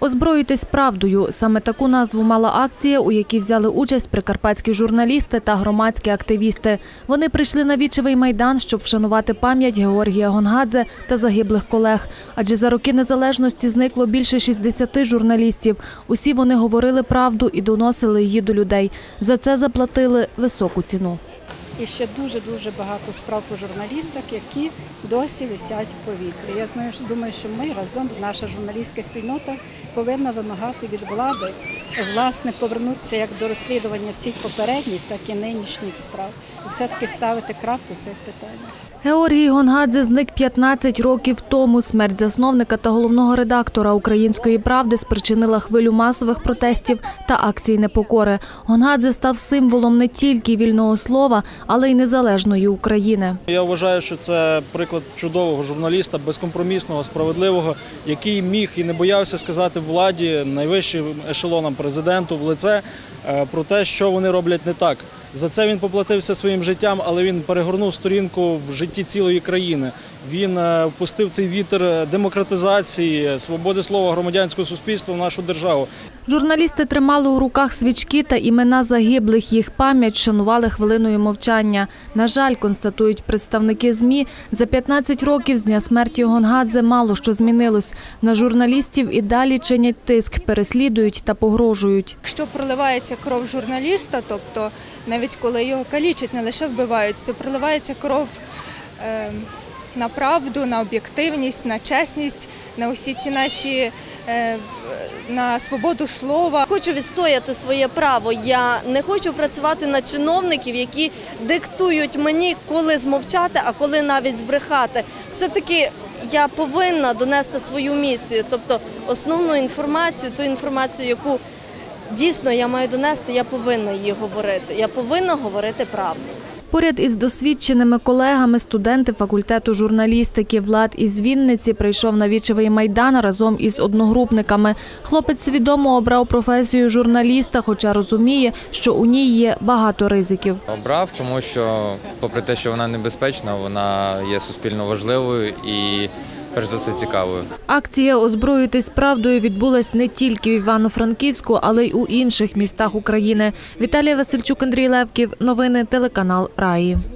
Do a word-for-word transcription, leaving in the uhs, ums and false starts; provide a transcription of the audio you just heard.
Озброїтесь правдою – саме таку назву мала акція, у якій взяли участь прикарпатські журналісти та громадські активісти. Вони прийшли на Вічевий майдан, щоб вшанувати пам'ять Георгія Гонгадзе та загиблих колег. Адже за роки незалежності зникло більше шістдесяти журналістів. Усі вони говорили правду і доносили її до людей. За це заплатили високу ціну. І ще дуже-дуже багато справ по журналістах, які досі висять в повітрі. Я знаю, думаю, що ми разом, наша журналістська спільнота, повинна вимагати від влади, власне, повернутися як до розслідування всіх попередніх, так і нинішніх справ. І все-таки ставити крапку в цих питаннях. Георгій Гонгадзе зник п'ятнадцять років тому. Смерть засновника та головного редактора «Української правди» спричинила хвилю масових протестів та акцій непокори. Гонгадзе став символом не тільки вільного слова, але й незалежної України. Я вважаю, що це приклад чудового журналіста, безкомпромісного, справедливого, який міг і не боявся сказати владі, найвищим ешелонам, президенту в лице про те, що вони роблять не так. За це він поплатився своїм життям, але він перегорнув сторінку в житті цілої країни. Він впустив цей вітер демократизації, свободи слова, громадянського суспільства в нашу державу. Журналісти тримали у руках свічки та імена загиблих. Їх пам'ять шанували хвилиною мовчання. На жаль, констатують представники ЗМІ, за п'ятнадцять років з дня смерті Гонгадзе мало що змінилось. На журналістів і далі чинять тиск, переслідують та погрожують. Якщо проливається кров журналіста, тобто навіть коли його калічать, не лише вбивають, це проливається кров е, на правду, на об'єктивність, на чесність, на усі ці наші, е, на свободу слова. Хочу відстояти своє право. Я не хочу працювати на чиновників, які диктують мені, коли змовчати, а коли навіть збрехати. Все-таки я повинна донести свою місію, тобто основну інформацію, ту інформацію, яку дійсно я маю донести, я повинна її говорити. Я повинна говорити правду. Поряд із досвідченими колегами студенти факультету журналістики Влад із Вінниці прийшов на Вічевий майдан разом із одногрупниками. Хлопець свідомо обрав професію журналіста, хоча розуміє, що у ній є багато ризиків. Обрав, тому що, попри те, що вона небезпечна, вона є суспільно важливою і перш за все цікавою. Акція «Озброїтесь правдою» відбулась не тільки в Івано-Франківську, але й у інших містах України. Віталія Васильчук, Андрій Левків. Новини телеканал Раї.